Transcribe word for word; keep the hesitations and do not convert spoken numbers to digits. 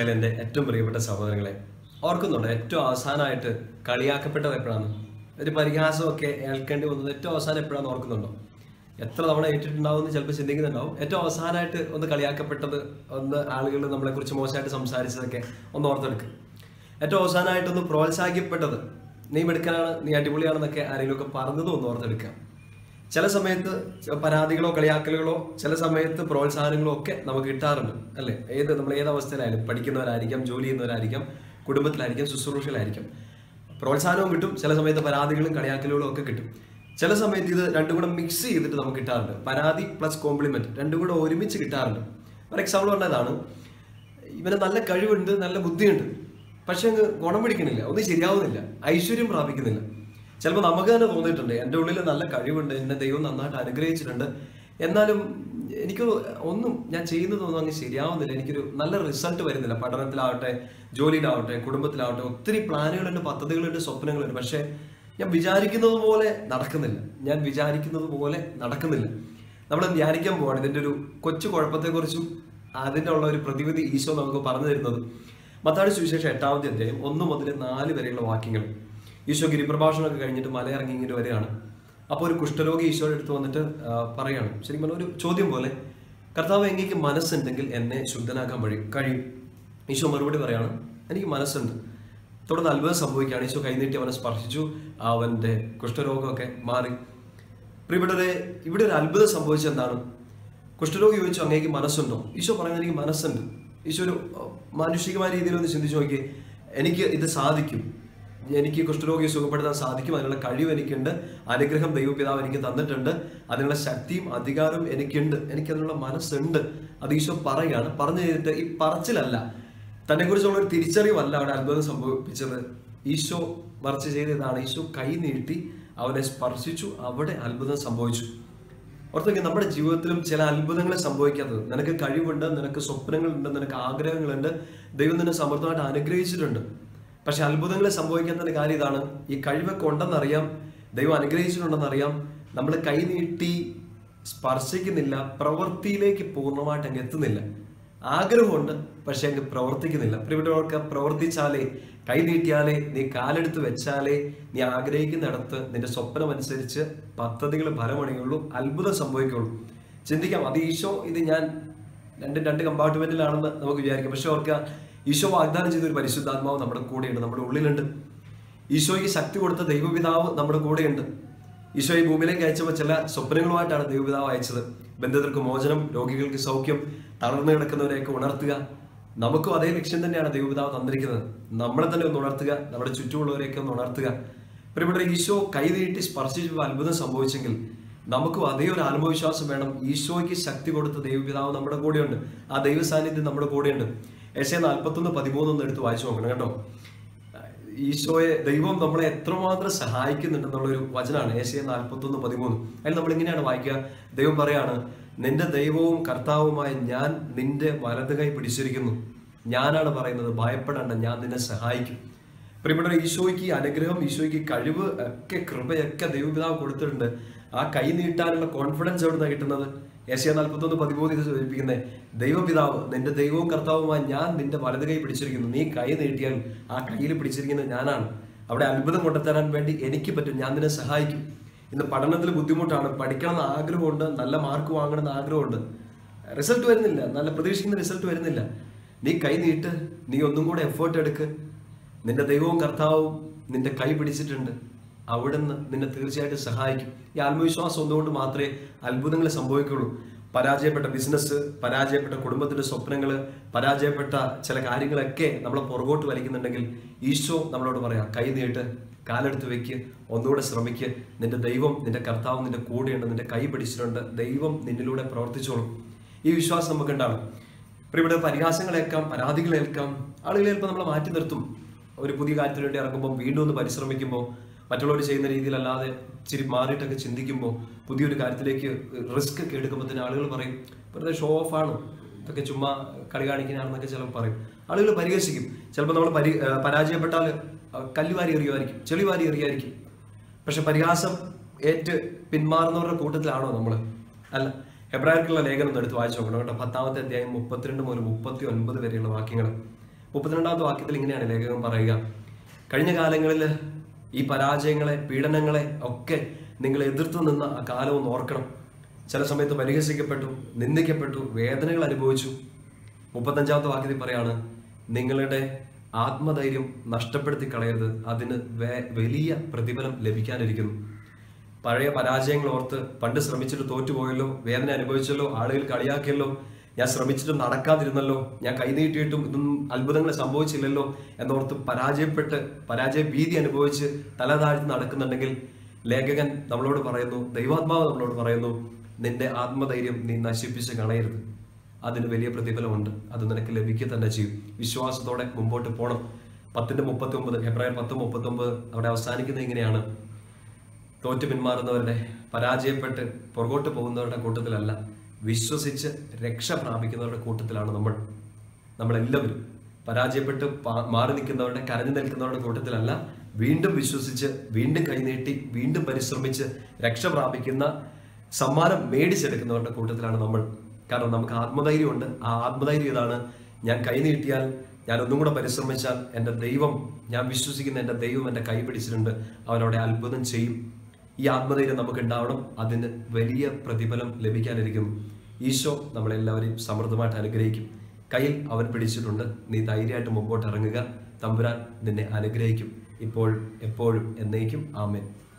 മിശിഹായിൽ എൻ്റെ ഏറ്റവും പ്രിയപ്പെട്ട സഹോദരങ്ങളെ, ഓർക്കുന്നുണ്ട് ഏറ്റവും അവസാനമായിട്ട് കളിയാക്കപ്പെട്ടത് എപ്പോഴാണ്? ഒരു പരിഹാസമൊക്കെ ഏൽക്കേണ്ടി വന്നത് ഏറ്റവും അവസാനം എപ്പോഴാണെന്ന് ഓർക്കുന്നുണ്ടോ? എത്ര തവണ ഏറ്റിട്ടുണ്ടാവും എന്ന് ചിലപ്പോൾ ചിന്തിക്കുന്നുണ്ടാവും. ഏറ്റവും അവസാനമായിട്ട് ഒന്ന് കളിയാക്കപ്പെട്ടത്, ഒന്ന് ആളുകൾ നമ്മളെക്കുറിച്ച് മോശമായിട്ട് സംസാരിച്ചതൊക്കെ ഒന്ന് ഓർത്തെടുക്കും. ഏറ്റവും അവസാനമായിട്ടൊന്ന് പ്രോത്സാഹിക്കപ്പെട്ടത്, നീ മിടുക്കനാണ്, നീ അടിപൊളിയാണെന്നൊക്കെ ആരെങ്കിലുമൊക്കെ പറഞ്ഞതും ഒന്ന് ഓർത്തെടുക്കാം. ചില സമയത്ത് പരാതികളോ കളിയാക്കലുകളോ, ചില സമയത്ത് പ്രോത്സാഹനങ്ങളോ ഒക്കെ നമുക്ക് കിട്ടാറുണ്ട്, അല്ലേ? ഏത് നമ്മൾ ഏത് അവസ്ഥയിലായാലും, പഠിക്കുന്നവരായിരിക്കാം, ജോലി ചെയ്യുന്നവരായിരിക്കാം, കുടുംബത്തിലായിരിക്കാം, ശുശ്രൂഷയിലായിരിക്കും, പ്രോത്സാഹനവും കിട്ടും. ചില സമയത്ത് പരാതികളും കളിയാക്കലുകളും ഒക്കെ കിട്ടും. ചില സമയത്ത് ഇത് രണ്ടും കൂടെ മിക്സ് ചെയ്തിട്ട് നമുക്ക് കിട്ടാറുണ്ട്. പരാതി പ്ലസ് കോംപ്ലിമെന്റ് രണ്ടും കൂടെ ഒരുമിച്ച് കിട്ടാറുണ്ട്. ഫോർ എക്സാമ്പിൾ പറഞ്ഞതാണ്, ഇവന് നല്ല കഴിവുണ്ട്, നല്ല ബുദ്ധിയുണ്ട്, പക്ഷെ അങ്ങ് ഗുണം പിടിക്കണില്ല, ഒന്നും ശരിയാവുന്നില്ല, ഐശ്വര്യം പ്രാപിക്കുന്നില്ല. ചിലപ്പോൾ നമുക്ക് തന്നെ തോന്നിയിട്ടുണ്ട്, എൻ്റെ ഉള്ളിൽ നല്ല കഴിവുണ്ട്, എന്നെ ദൈവം നന്നായിട്ട് അനുഗ്രഹിച്ചിട്ടുണ്ട്, എന്നാലും എനിക്ക് ഒന്നും ഞാൻ ചെയ്യുന്നതൊന്നും അങ്ങ് ശരിയാവുന്നില്ല, എനിക്കൊരു നല്ല റിസൾട്ട് വരുന്നില്ല. പഠനത്തിലാവട്ടെ, ജോലിയിലാവട്ടെ, കുടുംബത്തിലാവട്ടെ, ഒത്തിരി പ്ലാനുകളുണ്ട്, പദ്ധതികളുണ്ട്, സ്വപ്നങ്ങളുണ്ട്, പക്ഷേ ഞാൻ വിചാരിക്കുന്നത് പോലെ നടക്കുന്നില്ല ഞാൻ വിചാരിക്കുന്നത് പോലെ നടക്കുന്നില്ല നമ്മൾ ധ്യാനിക്കാൻ പോവാണ് ഇതിൻ്റെ ഒരു കൊച്ചു കുഴപ്പത്തെക്കുറിച്ചും അതിൻ്റെ ഉള്ള ഒരു പ്രതിവിധി ഈശോ നമുക്ക് പറഞ്ഞു തരുന്നത്. മത്തായി സുവിശേഷം എട്ടാമത്തെ അധ്യായം ഒന്ന് മുതൽ നാല് വരെയുള്ള വാക്യങ്ങൾ. ഈശോ ഗിരിപ്രഭാഷണമൊക്കെ കഴിഞ്ഞിട്ട് മലയിറങ്ങി ഇങ്ങനെ വരികയാണ്. അപ്പോൾ ഒരു കുഷ്ഠരോഗി ഈശോയുടെ അടുത്ത് വന്നിട്ട് പറയാണ്, ശരിക്കും പറഞ്ഞാൽ ഒരു ചോദ്യം പോലെ, കർത്താവ്, എങ്ങേക്ക് മനസ്സുണ്ടെങ്കിൽ എന്നെ ശുദ്ധനാക്കാൻ വഴി കഴിയും. ഈശോ മറുപടി പറയാണ്, എനിക്ക് മനസ്സുണ്ട്. തുടർന്ന് അത്ഭുതം സംഭവിക്കുകയാണ്. ഈശോ കൈനീട്ടി അവനെ സ്പർശിച്ചു, അവൻ്റെ കുഷ്ഠരോഗമൊക്കെ മാറി. പ്രിയപ്പെട്ടവരെ, ഇവിടെ ഒരു അത്ഭുതം സംഭവിച്ചത് എന്താണ്? കുഷ്ഠരോഗി ചോദിച്ചു, അങ്ങേക്ക് മനസ്സുണ്ടോ? ഈശോ പറയുന്നത്, എനിക്ക് മനസ്സുണ്ട്. ഈശോ ഒരു മാനുഷികമായ രീതിയിൽ ഒന്ന് ചിന്തിച്ചു നോക്കി, എനിക്ക് ഇത് സാധിക്കും, എനിക്ക് കുഷ്ഠരോഗിയെ സുഖപ്പെടുത്താൻ സാധിക്കും, അതിനുള്ള കഴിവ് എനിക്കുണ്ട്, അനുഗ്രഹം ദൈവപിതാവ് എനിക്ക് തന്നിട്ടുണ്ട്, അതിനുള്ള ശക്തിയും അധികാരവും എനിക്കുണ്ട്, എനിക്കതിനുള്ള മനസ്സുണ്ട്. അത് ഈശോ പറയുകയാണ്. പറഞ്ഞു കഴിഞ്ഞിട്ട് ഈ പറച്ചിലല്ല, തന്നെ കുറിച്ചുള്ള ഒരു തിരിച്ചറിവല്ല അവിടെ അത്ഭുതം സംഭവിപ്പിച്ചത്. ഈശോ മറിച്ച് ചെയ്തതാണ്, ഈശോ കൈ നീട്ടി അവനെ സ്പർശിച്ചു, അവിടെ അത്ഭുതം സംഭവിച്ചു. ഓർത്തെങ്കിൽ നമ്മുടെ ജീവിതത്തിലും ചില അത്ഭുതങ്ങളെ സംഭവിക്കാത്തത്. നിനക്ക് കഴിവുണ്ട്, നിനക്ക് സ്വപ്നങ്ങളുണ്ട്, നിനക്ക് ആഗ്രഹങ്ങളുണ്ട്, ദൈവം നിന്നെ സമൃദ്ധമായിട്ട് അനുഗ്രഹിച്ചിട്ടുണ്ട്. പക്ഷെ അത്ഭുതങ്ങളെ സംഭവിക്കാത്തതിന്റെ കാര്യം ഇതാണ്, ഈ കഴിവൊക്കെ ഉണ്ടെന്നറിയാം, ദൈവം അനുഗ്രഹിച്ചിട്ടുണ്ടെന്നറിയാം, നമ്മൾ കൈ നീട്ടി സ്പർശിക്കുന്നില്ല, പ്രവൃത്തിയിലേക്ക് പൂർണ്ണമായിട്ട് അങ്ങ് എത്തുന്നില്ല. ആഗ്രഹമുണ്ട്, പക്ഷെ അങ്ങ് പ്രവർത്തിക്കുന്നില്ല. പ്രിയപ്പെട്ടവർക്ക്, പ്രവർത്തിച്ചാലേ, കൈ നീട്ടിയാലേ, നീ കാലെടുത്ത് വെച്ചാലേ നീ ആഗ്രഹിക്കുന്നിടത്ത് നിന്റെ സ്വപ്നം അനുസരിച്ച് പദ്ധതികൾ ഫലമണിയുള്ളൂ, അത്ഭുതം സംഭവിക്കുള്ളൂ. ചിന്തിക്കാം, അത് ഈശോ, ഇത് ഞാൻ രണ്ട് രണ്ട് കമ്പാർട്ട്മെന്റിലാണെന്ന് നമുക്ക് വിചാരിക്കാം. പക്ഷെ ഓർക്കുക, ഈശോ വാഗ്ദാനം ചെയ്തൊരു പരിശുദ്ധാത്മാവ് നമ്മുടെ കൂടെയുണ്ട്, നമ്മുടെ ഉള്ളിലുണ്ട്. ഈശോയ്ക്ക് ശക്തി കൊടുത്ത ദൈവപിതാവ് നമ്മുടെ കൂടെയുണ്ട്. ഈശോ ഈ ഭൂമിയിലേക്ക് അയച്ചപ്പോൾ ചില സ്വപ്നങ്ങളുമായിട്ടാണ് ദൈവപിതാവ് അയച്ചത്. ബന്ധിതർക്ക് മോചനം, രോഗികൾക്ക് സൗഖ്യം, തളർന്നു കിടക്കുന്നവരെയൊക്കെ ഉണർത്തുക. നമുക്കും അതേ ലക്ഷ്യം തന്നെയാണ് ദൈവപിതാവ് തന്നിരിക്കുന്നത്. നമ്മളെ തന്നെ ഒന്ന് ഉണർത്തുക, നമ്മുടെ ചുറ്റുമുള്ളവരെയൊക്കെ ഒന്ന് ഉണർത്തുക. പ്രിയപ്പെട്ട, ഈശോ കൈ നീട്ടി സ്പർശിച്ചപ്പോൾ അത്ഭുതം സംഭവിച്ചെങ്കിൽ നമുക്കും അതേ ഒരു ആത്മവിശ്വാസം വേണം. ഈശോയ്ക്ക് ശക്തി കൊടുത്ത ദൈവപിതാവ് നമ്മുടെ കൂടെയുണ്ട്, ആ ദൈവ സാന്നിധ്യം നമ്മുടെ കൂടെയുണ്ട്. യെശയ്യാ നാൽപ്പത്തൊന്ന് പതിമൂന്നൊന്ന് എടുത്ത് വായിച്ചു നോക്കണം കേട്ടോ. ഈശോയെ, ദൈവം നമ്മളെ എത്രമാത്രം സഹായിക്കുന്നുണ്ടെന്നുള്ളൊരു വചനമാണ് യെശയ്യാ നാൽപ്പത്തൊന്ന് പതിമൂന്ന്. അതിൽ നമ്മൾ ഇങ്ങനെയാണ് വായിക്കുക. ദൈവം പറയാണ്, നിന്റെ ദൈവവും കർത്താവുമായ ഞാൻ നിന്റെ വലത് കൈ പിടിച്ചിരിക്കുന്നു, ഞാനാണ് പറയുന്നത്, ഭയപ്പെടേണ്ട, ഞാൻ നിന്നെ സഹായിക്കും. പ്രിയപ്പെട്ട, ഈശോയ്ക്ക് അനുഗ്രഹം, ഈശോയ്ക്ക് കഴിവ് ഒക്കെ, കൃപയൊക്കെ ദൈവപിതാവ് കൊടുത്തിട്ടുണ്ട്. ആ കൈ നീട്ടാനുള്ള കോൺഫിഡൻസ് എവിടെ നിന്നാണ് കിട്ടുന്നത്? യെശയ്യാ നാൽപ്പത്തൊന്ന് പതിമൂന്ന് ഇത് സൂചിപ്പിക്കുന്നത്, ദൈവപിതാവ്, നിന്റെ ദൈവവും കർത്താവുമായി ഞാൻ നിന്റെ വലത് കൈ പിടിച്ചിരിക്കുന്നു, നീ കൈ നീട്ടിയാൽ ആ കയ്യിൽ പിടിച്ചിരിക്കുന്നത് ഞാനാണ്. അവിടെ അത്ഭുതം കൊണ്ടുതരാൻ വേണ്ടി എനിക്ക് പറ്റും, ഞാൻ നിന്നെ സഹായിക്കും. ഇന്ന് പഠനത്തിൽ ബുദ്ധിമുട്ടാണ്, പഠിക്കണമെന്ന് ആഗ്രഹമുണ്ട്, നല്ല മാർക്ക് വാങ്ങണമെന്ന് ആഗ്രഹമുണ്ട്, റിസൾട്ട് വരുന്നില്ല, നല്ല പ്രതീക്ഷിക്കുന്ന റിസൾട്ട് വരുന്നില്ല. നീ കൈ നീട്ട്, നീ ഒന്നും കൂടെ എഫേർട്ട് എടുക്ക്. നിന്റെ ദൈവവും കർത്താവും നിന്റെ കൈ പിടിച്ചിട്ടുണ്ട്, അവിടുന്ന് നിന്നെ തീർച്ചയായിട്ടും സഹായിക്കും. ഈ ആത്മവിശ്വാസം ഒന്നുകൊണ്ട് മാത്രമേ അത്ഭുതങ്ങൾ സംഭവിക്കുള്ളൂ. പരാജയപ്പെട്ട ബിസിനസ്, പരാജയപ്പെട്ട കുടുംബത്തിന്റെ സ്വപ്നങ്ങൾ, പരാജയപ്പെട്ട ചില കാര്യങ്ങളൊക്കെ നമ്മളെ പുറകോട്ട് വലിക്കുന്നുണ്ടെങ്കിൽ ഈശോ നമ്മളോട് പറയാം, കൈ നീട്ട്, കാലെടുത്ത് വെക്ക്, ഒന്നുകൂടെ ശ്രമിക്ക്, നിന്റെ ദൈവം, നിന്റെ കർത്താവ് നിന്റെ കൂടെയുണ്ട്, നിന്റെ കൈ പിടിച്ചിട്ടുണ്ട്, ദൈവം നിന്നിലൂടെ പ്രവർത്തിച്ചോളും. ഈ വിശ്വാസം നമുക്ക് ഉണ്ടാകും. ഇവിടെ പരിഹാസങ്ങളേൽക്കാം, പരാതികളേൽക്കാം, ആളുകളെ ചിലപ്പോൾ നമ്മളെ മാറ്റി നിർത്തും. ഒരു പുതിയ കാര്യത്തിന് വേണ്ടി ഇറങ്ങുമ്പോൾ, വീണ്ടും ഒന്ന് പരിശ്രമിക്കുമ്പോൾ, മറ്റുള്ളവർ ചെയ്യുന്ന രീതിയിലല്ലാതെ ഇച്ചിരി മാറിയിട്ടൊക്കെ ചിന്തിക്കുമ്പോൾ, പുതിയൊരു കാര്യത്തിലേക്ക് റിസ്ക് ഒക്കെ എടുക്കുമ്പോൾ തന്നെ ആളുകൾ പറയും, വെറുതെ ഷോ ഓഫ് ആണ്, ഇതൊക്കെ ചുമ്മാ കളി കാണിക്കാനാണെന്നൊക്കെ ചിലപ്പോൾ പറയും. ആളുകൾ പരിഹസിക്കും. ചിലപ്പോൾ നമ്മൾ പരി പരാജയപ്പെട്ടാൽ കല്ലുവാരി എറിയുമായിരിക്കും, ചെളിവാരി എറിയായിരിക്കും. പക്ഷെ പരിഹാസം ഏറ്റ് പിന്മാറുന്നവരുടെ കൂട്ടത്തിലാണോ നമ്മൾ? അല്ല. ഹെബ്രായർക്കുള്ള ലേഖനം എടുത്ത് വായിച്ചു നോക്കണം കേട്ടോ. പത്താമത്തെ അധ്യായം മുപ്പത്തിരണ്ട് മുതൽ മുപ്പത്തി ഒൻപത് വരെയുള്ള വാക്യങ്ങൾ. മുപ്പത്തിരണ്ടാമത്തെ വാക്യത്തിൽ ഇങ്ങനെയാണ് ലേഖകൻ പറയുക, കഴിഞ്ഞ കാലങ്ങളിൽ ഈ പരാജയങ്ങളെ, പീഡനങ്ങളെ ഒക്കെ നിങ്ങൾ എതിർത്തു നിന്ന ആ കാലം ഒന്ന് ഓർക്കണം. ചില സമയത്ത് പരിഹസിക്കപ്പെട്ടു, നിന്ദിക്കപ്പെട്ടു, വേദനകൾ അനുഭവിച്ചു. മുപ്പത്തഞ്ചാമത്തെ വാക്യത്തിൽ പറയാണ്, നിങ്ങളുടെ ആത്മധൈര്യം നഷ്ടപ്പെടുത്തി കളയരുത്, അതിന് വലിയ പ്രതിഫലം ലഭിക്കാനിരിക്കുന്നു. പഴയ പരാജയങ്ങൾ ഓർത്ത് പണ്ട് ശ്രമിച്ചിട്ട് തോറ്റുപോയല്ലോ, വേദന അനുഭവിച്ചല്ലോ, ആളുകൾ കളിയാക്കിയല്ലോ, ഞാൻ ശ്രമിച്ചിട്ടും നടക്കാതിരുന്നല്ലോ, ഞാൻ കൈനീട്ടിയിട്ടും ഇതൊന്നും അത്ഭുതങ്ങൾ സംഭവിച്ചില്ലല്ലോ എന്നോർത്ത് പരാജയപ്പെട്ട് പരാജയ ഭീതി അനുഭവിച്ച് തല താഴ്ത്തി നടക്കുന്നുണ്ടെങ്കിൽ ലേഖകൻ നമ്മളോട് പറയുന്നു, ദൈവാത്മാവ് നമ്മളോട് പറയുന്നു, നിന്റെ ആത്മധൈര്യം നീ നശിപ്പിച്ച് കളയരുത്, അതിന് വലിയ പ്രതിഫലമുണ്ട്, അത് നിനക്ക് ലഭിക്കുക തന്നെ ചെയ്യും. വിശ്വാസത്തോടെ മുമ്പോട്ട് പോകണം. പത്തിന്റെ മുപ്പത്തി ഒമ്പത് ഹെബ്രായർ പത്ത് മുപ്പത്തി ഒമ്പത് അവിടെ അവസാനിക്കുന്നത് ഇങ്ങനെയാണ്, തോറ്റു പിന്മാറുന്നവരുടെ, പരാജയപ്പെട്ട് പുറകോട്ട് പോകുന്നവരുടെ കൂട്ടത്തിലല്ല, വിശ്വസിച്ച് രക്ഷ പ്രാപിക്കുന്നവരുടെ കൂട്ടത്തിലാണ് നമ്മൾ നമ്മളെല്ലാവരും. പരാജയപ്പെട്ട് മാറി നിൽക്കുന്നവരുടെ, കരഞ്ഞു നിൽക്കുന്നവരുടെ കൂട്ടത്തിലല്ല, വീണ്ടും വിശ്വസിച്ച്, വീണ്ടും കൈനീട്ടി, വീണ്ടും പരിശ്രമിച്ച് രക്ഷ പ്രാപിക്കുന്ന, സമ്മാനം മേടിച്ചെടുക്കുന്നവരുടെ കൂട്ടത്തിലാണ് നമ്മൾ. കാരണം നമുക്ക് ആത്മധൈര്യമുണ്ട്. ആ ആത്മധൈര്യം ഇതാണ്, ഞാൻ കൈനീട്ടിയാൽ, ഞാൻ ഒന്നും കൂടെ പരിശ്രമിച്ചാൽ എൻ്റെ ദൈവം, ഞാൻ വിശ്വസിക്കുന്ന എൻ്റെ ദൈവം എൻ്റെ കൈ പിടിച്ചിട്ടുണ്ട്, അവനവിടെ അത്ഭുതം ചെയ്യും. ഈ ആത്മധൈര്യം നമുക്ക് ഉണ്ടാവണം, അതിന് വലിയ പ്രതിഫലം ലഭിക്കാനിരിക്കും. ഈശോ നമ്മളെല്ലാവരെയും സമൃദ്ധമായിട്ട് അനുഗ്രഹിക്കും. കയ്യിൽ അവൻ പിടിച്ചിട്ടുണ്ട്, നീ ധൈര്യമായിട്ട് മുമ്പോട്ട് ഇറങ്ങുക. തമ്പുരാൻ നിന്നെ അനുഗ്രഹിക്കും, ഇപ്പോൾ എപ്പോഴും എന്നേക്കും. ആമേൻ.